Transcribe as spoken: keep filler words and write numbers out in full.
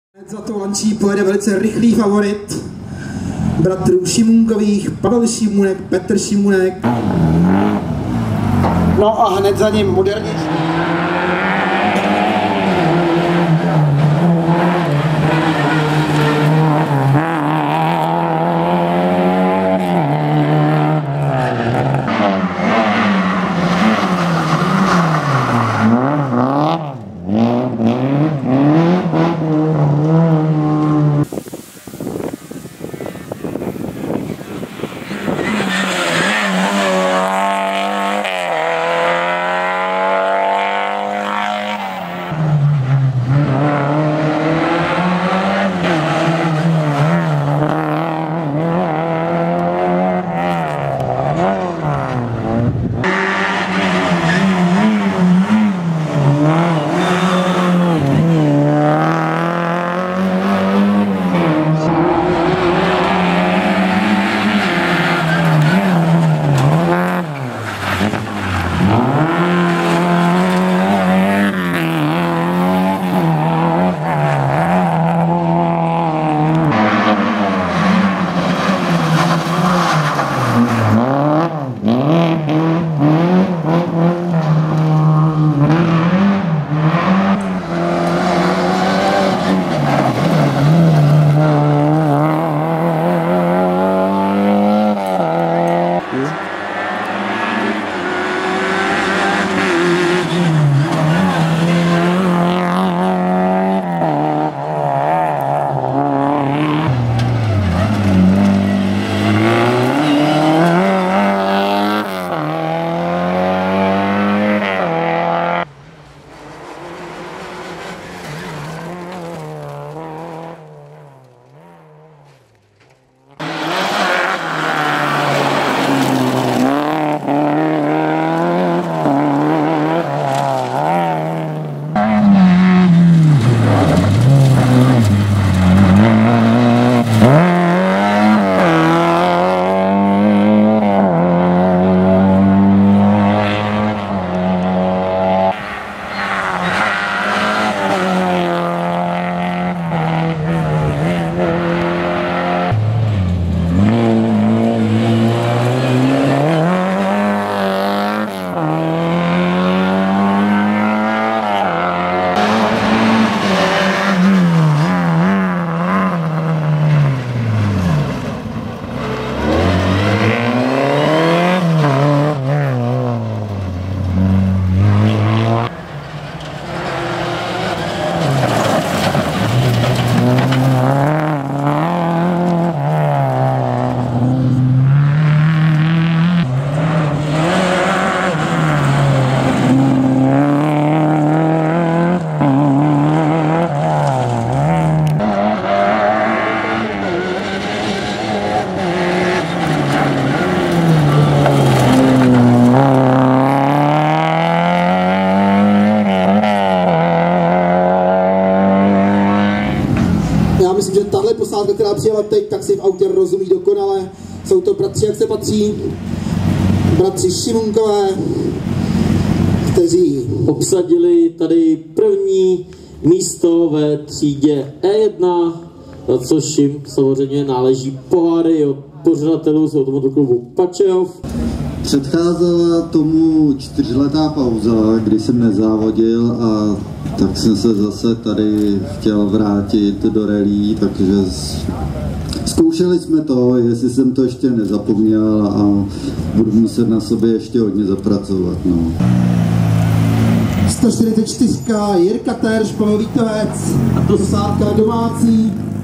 Za to Lančí pojede velice rychlý favorit bratrů Šimunkových, Pavel Šimunek, Petr Šimunek. No a hned za ním modernější. Já myslím, že tahle posádka, která přijela teď, tak si v autě rozumí dokonale. Jsou to bratři, jak se patří, bratři Šimunkové, kteří obsadili tady první místo ve třídě E jedna, za což jim samozřejmě náleží poháry od pořadatelů z automobilklubu Pačejov. Předcházela tomu čtyřletá pauza, kdy jsem nezávodil, a tak jsem se zase tady chtěl vrátit do rally, takže zkoušeli jsme to, jestli jsem to ještě nezapomněl, a budu muset na sobě ještě hodně zapracovat. No. sto čtyřicet čtyři Jirka Terš, Pavel Vítovec, posádka domácí.